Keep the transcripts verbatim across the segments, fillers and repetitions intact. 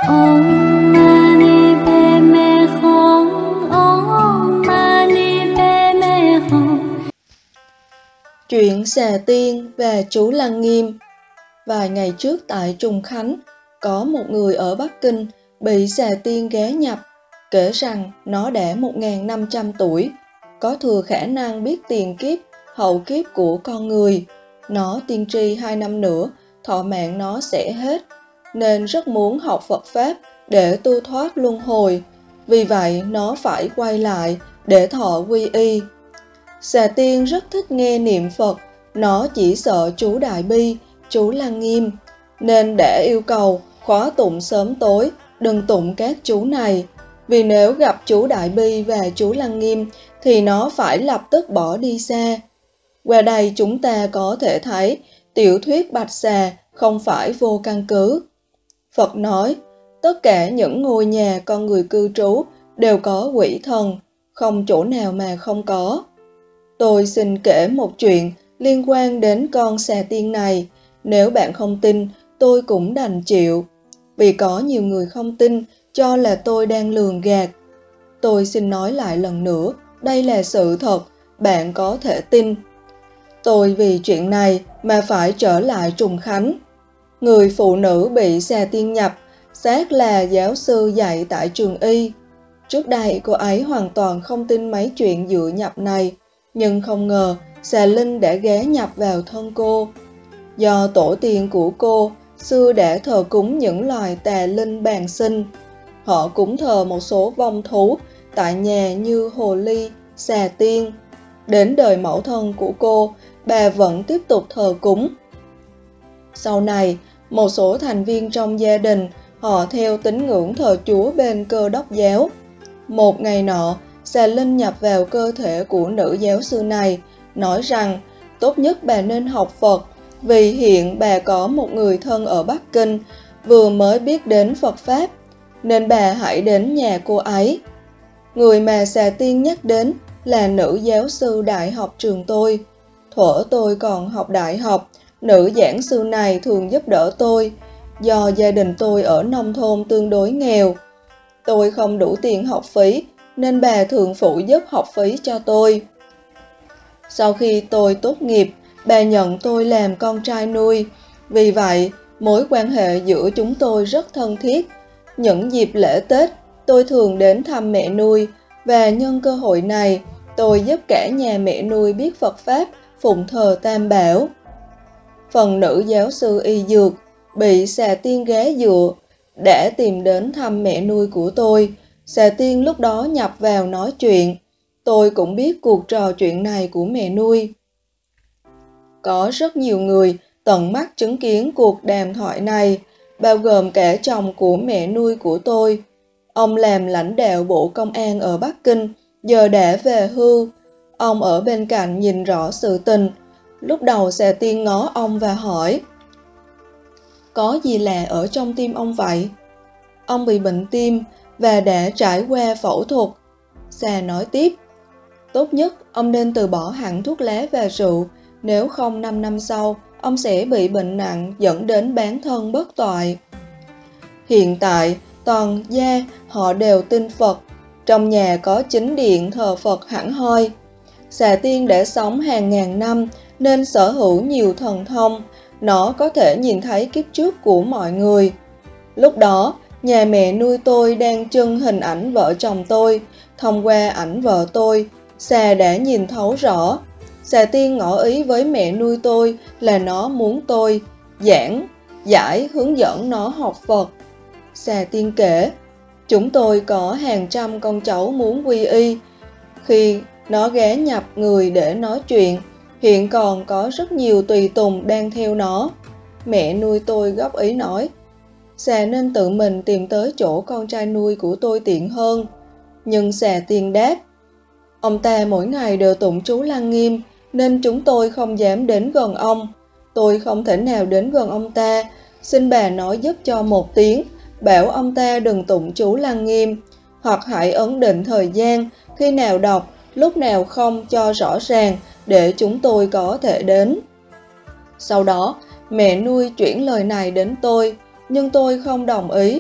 Om Mani Padme Hum, Om Mani Padme Hum. Chuyện xà tiên và chú Lăng Nghiêm. Vài ngày trước tại Trùng Khánh, có một người ở Bắc Kinh bị xà tiên ghé nhập, kể rằng nó đã một nghìn năm trăm tuổi, có thừa khả năng biết tiền kiếp, hậu kiếp của con người. Nó tiên tri hai năm nữa, thọ mạng nó sẽ hết, nên rất muốn học Phật Pháp để tu thoát luân hồi. Vì vậy, nó phải quay lại để thọ quy y. Xà tiên rất thích nghe niệm Phật, nó chỉ sợ chú Đại Bi, chú Lăng Nghiêm, nên đã yêu cầu khóa tụng sớm tối, đừng tụng các chú này. Vì nếu gặp chú Đại Bi và chú Lăng Nghiêm thì nó phải lập tức bỏ đi xa. Qua đây chúng ta có thể thấy tiểu thuyết Bạch Xà không phải vô căn cứ. Phật nói, tất cả những ngôi nhà con người cư trú đều có quỷ thần, không chỗ nào mà không có. Tôi xin kể một chuyện liên quan đến con xà tiên này. Nếu bạn không tin, tôi cũng đành chịu, vì có nhiều người không tin, cho là tôi đang lường gạt. Tôi xin nói lại lần nữa, đây là sự thật, bạn có thể tin. Tôi vì chuyện này mà phải trở lại Trùng Khánh. Người phụ nữ bị xà tiên nhập, xác là giáo sư dạy tại trường y. Trước đây cô ấy hoàn toàn không tin mấy chuyện dựa nhập này, nhưng không ngờ xà linh đã ghé nhập vào thân cô. Do tổ tiên của cô xưa đã thờ cúng những loài tà linh bàng sinh. Họ cúng thờ một số vong thú tại nhà như hồ ly, xà tiên. Đến đời mẫu thân của cô, bà vẫn tiếp tục thờ cúng. Sau này, một số thành viên trong gia đình họ theo tín ngưỡng thờ Chúa bên Cơ Đốc giáo. Một ngày nọ, xà linh nhập vào cơ thể của nữ giáo sư này, nói rằng tốt nhất bà nên học Phật, vì hiện bà có một người thân ở Bắc Kinh vừa mới biết đến Phật Pháp, nên bà hãy đến nhà cô ấy. Người mà xà tiên nhắc đến là nữ giáo sư đại học trường tôi. Thuở tôi còn học đại học, nữ giảng sư này thường giúp đỡ tôi, do gia đình tôi ở nông thôn tương đối nghèo. Tôi không đủ tiền học phí, nên bà thường phụ giúp học phí cho tôi. Sau khi tôi tốt nghiệp, bà nhận tôi làm con trai nuôi. Vì vậy, mối quan hệ giữa chúng tôi rất thân thiết. Những dịp lễ Tết, tôi thường đến thăm mẹ nuôi, và nhân cơ hội này, tôi giúp cả nhà mẹ nuôi biết Phật Pháp, phụng thờ Tam Bảo. Phần nữ giáo sư y dược bị xà tiên ghé dựa đã tìm đến thăm mẹ nuôi của tôi. Xà tiên lúc đó nhập vào nói chuyện. Tôi cũng biết cuộc trò chuyện này của mẹ nuôi. Có rất nhiều người tận mắt chứng kiến cuộc đàm thoại này, bao gồm cả chồng của mẹ nuôi của tôi. Ông làm lãnh đạo Bộ Công an ở Bắc Kinh, giờ đã về hưu. Ông ở bên cạnh nhìn rõ sự tình. Lúc đầu xà tiên ngó ông và hỏi, có gì lạ ở trong tim ông vậy? Ông bị bệnh tim và đã trải qua phẫu thuật. Xà nói tiếp, tốt nhất ông nên từ bỏ hẳn thuốc lá và rượu, nếu không năm năm sau, ông sẽ bị bệnh nặng dẫn đến bán thân bất toại. Hiện tại, toàn gia họ đều tin Phật, trong nhà có chính điện thờ Phật hẳn hoi. Xà tiên đã sống hàng ngàn năm nên sở hữu nhiều thần thông, nó có thể nhìn thấy kiếp trước của mọi người. Lúc đó, nhà mẹ nuôi tôi đang trưng hình ảnh vợ chồng tôi, thông qua ảnh vợ tôi, xà đã nhìn thấu rõ. Xà tiên ngỏ ý với mẹ nuôi tôi là nó muốn tôi giảng, giải, hướng dẫn nó học Phật. Xà tiên kể, chúng tôi có hàng trăm con cháu muốn quy y. Khi nó ghé nhập người để nói chuyện, hiện còn có rất nhiều tùy tùng đang theo nó. Mẹ nuôi tôi góp ý nói, xà nên tự mình tìm tới chỗ con trai nuôi của tôi tiện hơn. Nhưng xà tiên đáp, ông ta mỗi ngày đều tụng chú Lăng Nghiêm, nên chúng tôi không dám đến gần ông. Tôi không thể nào đến gần ông ta, xin bà nói giúp cho một tiếng, bảo ông ta đừng tụng chú Lăng Nghiêm, hoặc hãy ấn định thời gian, khi nào đọc, lúc nào không cho rõ ràng, để chúng tôi có thể đến. Sau đó, mẹ nuôi chuyển lời này đến tôi, nhưng tôi không đồng ý,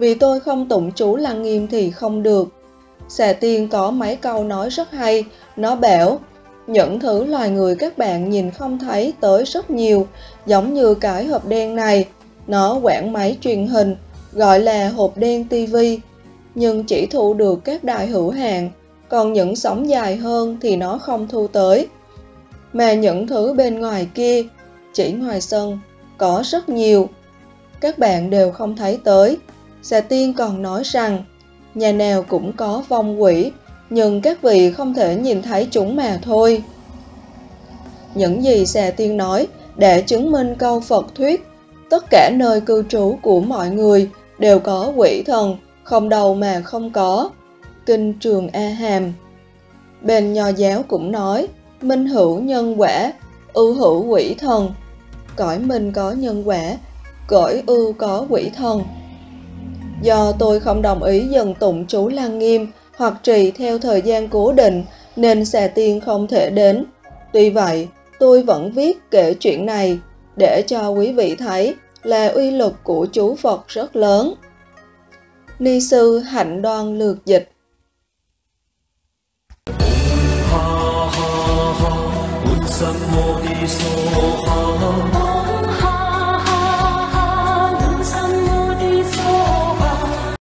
vì tôi không tụng chú Lăng Nghiêm thì không được. Xà tiên có mấy câu nói rất hay, nó bảo, những thứ loài người các bạn nhìn không thấy tới rất nhiều, giống như cái hộp đen này, nó quảng máy truyền hình, gọi là hộp đen tivi, nhưng chỉ thu được các đài hữu hạn, còn những sóng dài hơn thì nó không thu tới. Mà những thứ bên ngoài kia, chỉ ngoài sân, có rất nhiều, các bạn đều không thấy tới. Xà tiên còn nói rằng, nhà nào cũng có vong quỷ, nhưng các vị không thể nhìn thấy chúng mà thôi. Những gì xà tiên nói để chứng minh câu Phật thuyết, tất cả nơi cư trú của mọi người đều có quỷ thần, không đầu mà không có. Kinh Trường A Hàm. Bên Nho giáo cũng nói, minh hữu nhân quả, ưu hữu quỷ thần. Cõi minh có nhân quả, cõi ưu có quỷ thần. Do tôi không đồng ý dần tụng chú Lăng Nghiêm hoặc trì theo thời gian cố định nên xà tiên không thể đến. Tuy vậy, tôi vẫn viết kể chuyện này để cho quý vị thấy là uy lực của chú Phật rất lớn. Ni sư Hạnh Đoan lược dịch. Ha ha ha,